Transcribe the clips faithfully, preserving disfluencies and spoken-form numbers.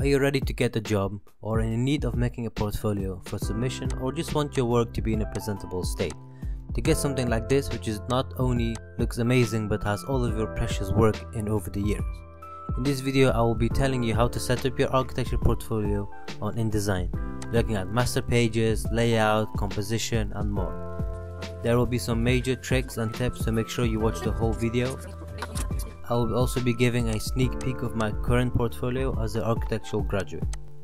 you ready to get a job, or in need of making a portfolio for submission, or just want your work to be in a presentable state? To get something like this, which is not only looks amazing but has all of your precious work in over the years. In this video I will be telling you how to set up your architecture portfolio on InDesign, looking at master pages, layout, composition and more. There will be some major tricks and tips, so make sure you watch the whole video. I will also be giving a sneak peek of my current portfolio as an architectural graduate.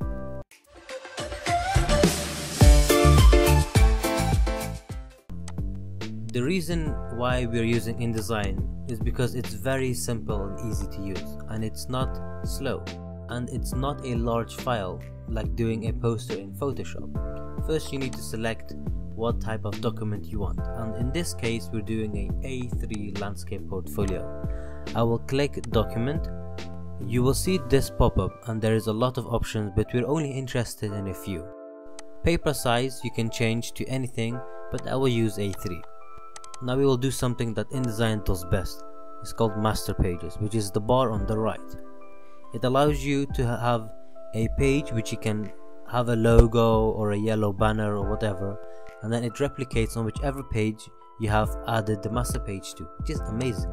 The reason why we are using InDesign is because it's very simple and easy to use, and it's not slow, and it's not a large file like doing a poster in Photoshop. First you need to select what type of document you want, and in this case we're doing a A three landscape portfolio. I will click document. You will see this pop up and there is a lot of options, but we're only interested in a few. Paper size you can change to anything, but I will use A three. Now we will do something that InDesign does best. It's called master pages, which is the bar on the right. It allows you to have a page which you can have a logo or a yellow banner or whatever, and then it replicates on whichever page you have added the master page to, which is amazing.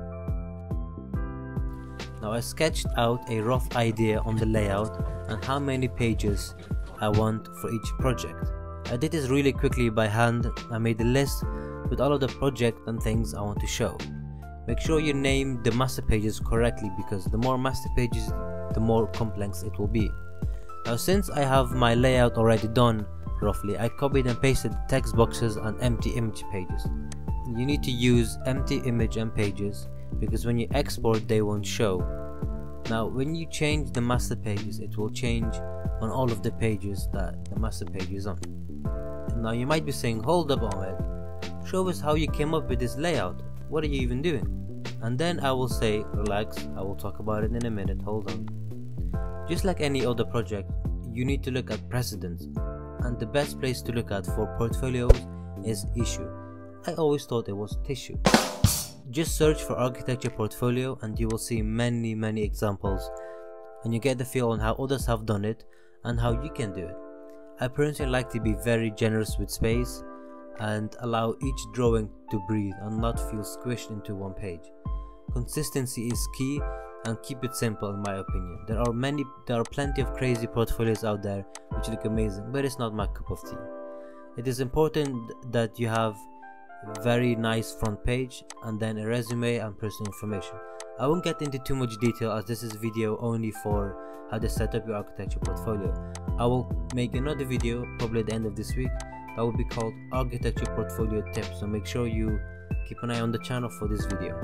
Now I sketched out a rough idea on the layout and how many pages I want for each project. I did this really quickly by hand. I made a list with all of the project and things I want to show. Make sure you name the master pages correctly, because the more master pages, the more complex it will be. Now since I have my layout already done roughly, I copied and pasted the text boxes and empty image pages. You need to use empty image and pages because when you export they won't show. Now when you change the master pages, it will change on all of the pages that the master page is on. Now you might be saying, hold up Ahmed, show us how you came up with this layout, what are you even doing? And then I will say, relax, I will talk about it in a minute, hold on. Just like any other project, you need to look at precedents, and the best place to look at for portfolios is issue. I always thought it was tissue. Just search for architecture portfolio and you will see many many examples, and you get the feel on how others have done it and how you can do it. I personally like to be very generous with space and allow each drawing to breathe and not feel squished into one page. Consistency is key, and keep it simple in my opinion. There are many, there are plenty of crazy portfolios out there which look amazing, but it's not my cup of tea. It is important that you have very nice front page and then a resume and personal information. I won't get into too much detail as this is video only for how to set up your architecture portfolio. I will make another video probably at the end of this week that will be called architecture portfolio tips, so make sure you keep an eye on the channel for this video.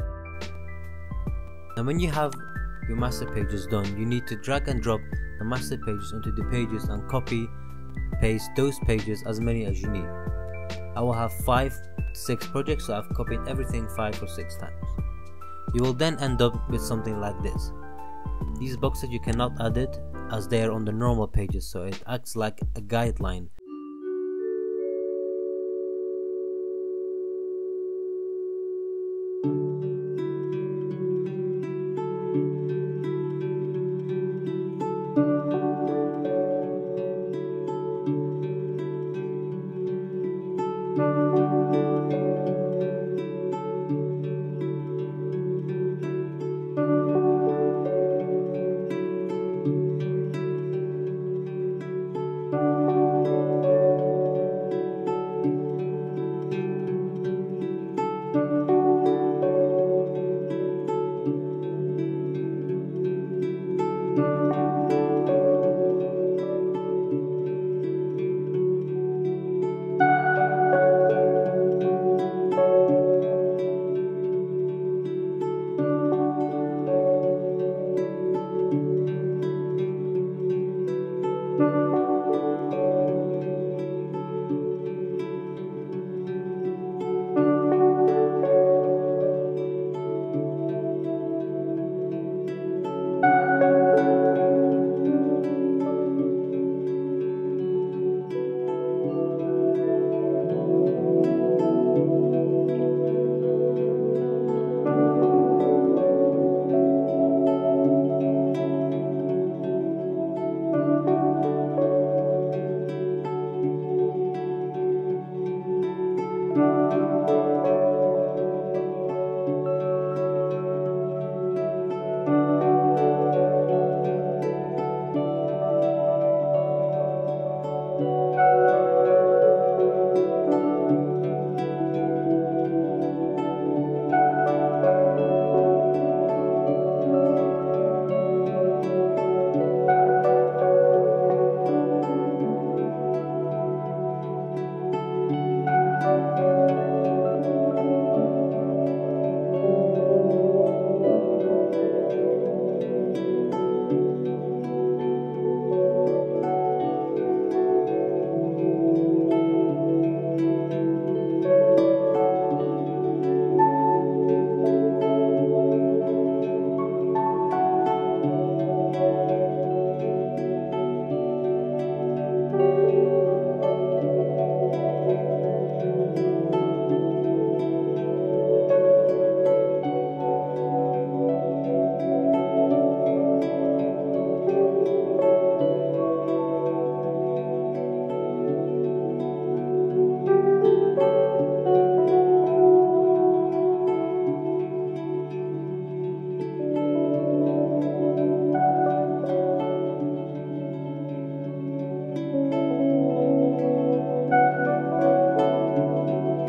Now when you have your master pages done, you need to drag and drop the master pages onto the pages and copy paste those pages as many as you need. I will have five six projects, so I've copied everything five or six times. You will then end up with something like this. These boxes you cannot add it as they are on the normal pages, so it acts like a guideline